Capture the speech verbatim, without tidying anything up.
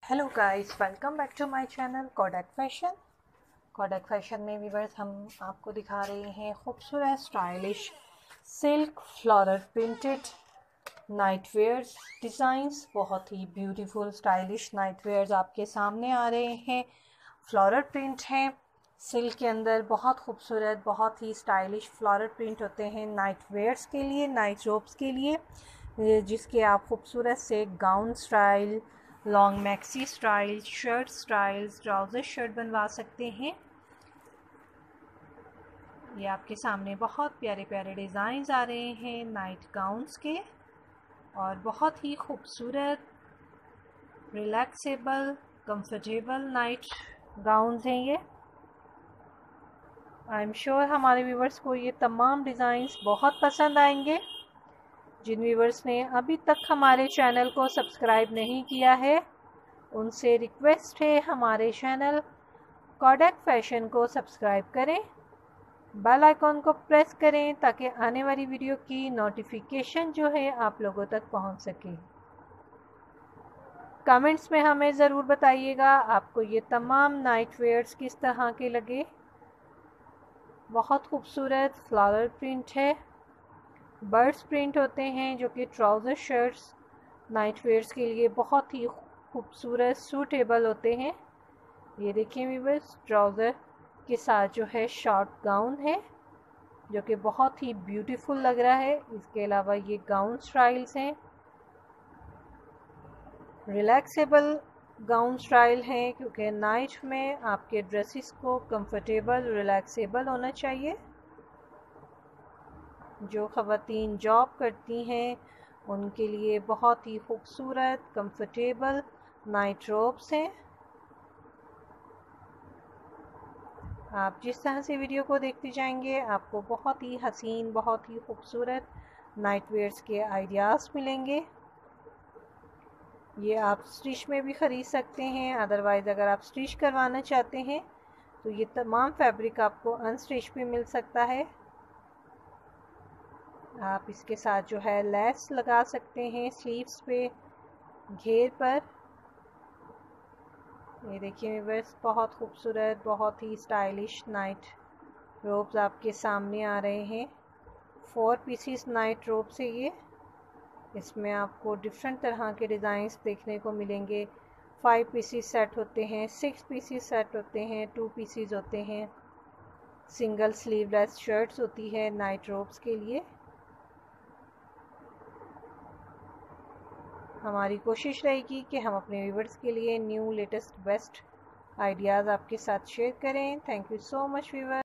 Hello guys, welcome back to my channel Kodak fashion. Kodak fashion में viewers हम आपको दिखा रहे हैं खूबसूरत stylish silk floral printed night wears designs. बहुत ही ब्यूटीफुल स्टाइलिश नाइट वेयर्स आपके सामने आ रहे हैं। फ्लोरल प्रिंट हैं सिल्क के अंदर, बहुत खूबसूरत, बहुत ही स्टाइलिश फ्लोरल प्रिंट होते हैं नाइट वेयर्स के लिए, नाइट रोब्स के लिए, जिसके आप खूबसूरत से gown style, long maxi style, shirt styles, trouser shirt बनवा सकते हैं। ये आपके सामने बहुत प्यारे प्यारे डिज़ाइंस आ रहे हैं नाइट गाउन्स के, और बहुत ही खूबसूरत रिलैक्सेबल कंफर्टेबल नाइट गाउन्स हैं ये। आई एम श्योर हमारे व्यूवर्स को ये तमाम डिज़ाइंस बहुत पसंद आएंगे। जिन व्यूवर्स ने अभी तक हमारे चैनल को सब्सक्राइब नहीं किया है, उनसे रिक्वेस्ट है हमारे चैनल कोडैक फैशन को सब्सक्राइब करें, बेल आइकॉन को प्रेस करें ताकि आने वाली वीडियो की नोटिफिकेशन जो है आप लोगों तक पहुंच सके। कमेंट्स में हमें ज़रूर बताइएगा आपको ये तमाम नाइट वेयर्स किस तरह के लगे। बहुत खूबसूरत फ्लावर प्रिंट है, बर्ड्स प्रिंट होते हैं जो कि ट्राउज़र शर्ट्स नाइट वेयर्स के लिए बहुत ही खूबसूरत सूटेबल होते हैं। ये देखिए व्यूअर्स, ट्राउज़र के साथ जो है शॉर्ट गाउन है जो कि बहुत ही ब्यूटीफुल लग रहा है। इसके अलावा ये गाउन स्टाइल्स हैं, रिलैक्सेबल गाउन स्टाइल हैं, क्योंकि नाइट में आपके ड्रेसेस को कंफर्टेबल रिलैक्सेबल होना चाहिए। जो ख़वातीन जॉब करती हैं उनके लिए बहुत ही खूबसूरत कंफर्टेबल नाइट रोब्स हैं। आप जिस तरह से वीडियो को देखते जाएंगे आपको बहुत ही हसीन, बहुत ही खूबसूरत नाइट वेयर्स के आइडियाज़ मिलेंगे। ये आप स्टिच में भी ख़रीद सकते हैं, अदरवाइज़ अगर आप स्टिच करवाना चाहते हैं तो ये तमाम फैब्रिक आपको अनस्टिच भी मिल सकता है। आप इसके साथ जो है लेस लगा सकते हैं स्लीव्स पे, घेर पर। ये देखिए बस बहुत खूबसूरत, बहुत ही स्टाइलिश नाइट रोब्स आपके सामने आ रहे हैं। फोर पीसीस नाइट रोब्स है ये। इसमें आपको डिफरेंट तरह के डिज़ाइंस देखने को मिलेंगे। फाइव पीसीस सेट होते हैं, सिक्स पीसीस सेट होते हैं, टू पीसीस होते हैं, सिंगल स्लीवलेस शर्ट्स होती है नाइट रोब्स के लिए। हमारी कोशिश रहेगी कि हम अपने व्यूवर्स के लिए न्यू लेटेस्ट बेस्ट आइडियाज़ आपके साथ शेयर करें। Thank you so much viewer.